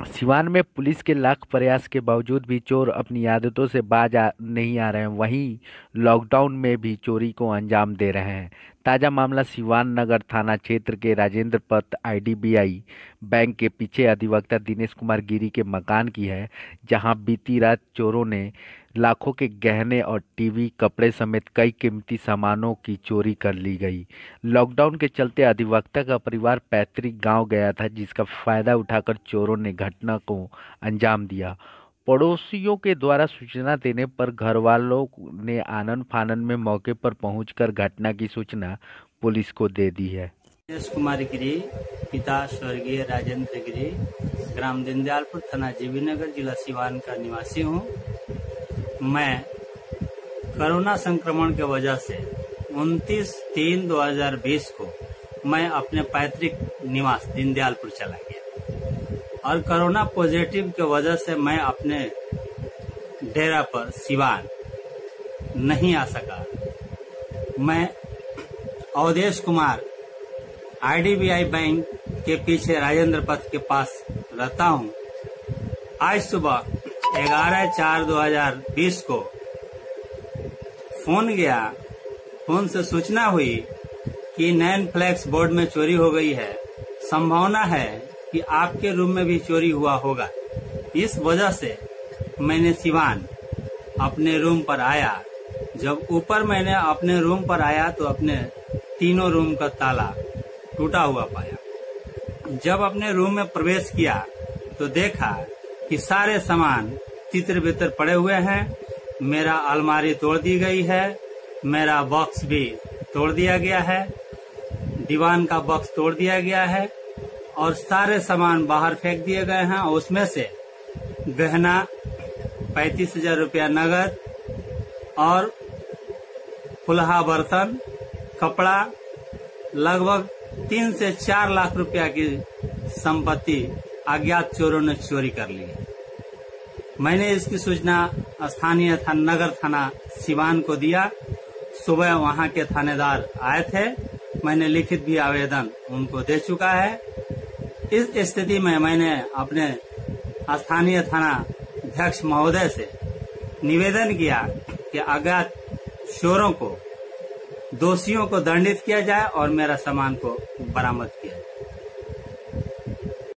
सिवान में पुलिस के लाख प्रयास के बावजूद भी चोर अपनी आदतों से नहीं आ रहे हैं। वहीं लॉकडाउन में भी चोरी को अंजाम दे रहे हैं। ताजा मामला सिवान नगर थाना क्षेत्र के राजेंद्र पथ आईडीबीआई बैंक के पीछे अधिवक्ता दिनेश कुमार गिरी के मकान की है, जहां बीती रात चोरों ने लाखों के गहने और टीवी, कपड़े समेत कई कीमती सामानों की चोरी कर ली गई। लॉकडाउन के चलते अधिवक्ता का परिवार पैतृक गांव गया था, जिसका फायदा उठाकर चोरों ने घटना को अंजाम दिया। पड़ोसियों के द्वारा सूचना देने पर घर वालों ने आनन फानन में मौके पर पहुंचकर घटना की सूचना पुलिस को दे दी है। दिनेश कुमार गिरी, पिता स्वर्गीय राजेंद्र गिरी, ग्राम दीनदयालपुर, थाना जीबीनगर, जिला सिवान का निवासी हूँ। मैं कोरोना संक्रमण के वजह से 29/3/2020 को मैं अपने पैतृक निवास दीनदयालपुर चला गया और कोरोना पॉजिटिव के वजह से मैं अपने डेरा पर सिवान नहीं आ सका। मैं अवधेश कुमार आईडीबीआई बैंक के पीछे राजेंद्र पथ के पास रहता हूँ। आज सुबह 11/4/2020 को फोन गया। फोन से सूचना हुई कि नैन फ्लैक्स बोर्ड में चोरी हो गई है। संभावना है कि आपके रूम में भी चोरी हुआ होगा। इस वजह से मैंने सिवान अपने रूम पर आया। जब ऊपर मैंने अपने रूम पर आया तो अपने तीनों रूम का ताला टूटा हुआ पाया। जब अपने रूम में प्रवेश किया तो देखा कि सारे सामान तितर बितर पड़े हुए हैं। मेरा अलमारी तोड़ दी गई है, मेरा बॉक्स भी तोड़ दिया गया है, दीवान का बॉक्स तोड़ दिया गया है और सारे सामान बाहर फेंक दिए गए हैं। और उसमें से गहना 35,000 रुपया नगद और फुलहा बर्तन, कपड़ा, लगभग 3 से 4 लाख रुपया की संपत्ति अज्ञात चोरों ने चोरी कर ली है। मैंने इसकी सूचना स्थानीय नगर थाना सिवान को दिया। सुबह वहां के थानेदार आए थे। मैंने लिखित भी आवेदन उनको दे चुका है। इस स्थिति में मैंने अपने स्थानीय थाना अध्यक्ष महोदय से निवेदन किया कि अज्ञात चोरों को, दोषियों को दंडित किया जाए और मेरा सामान को बरामद किया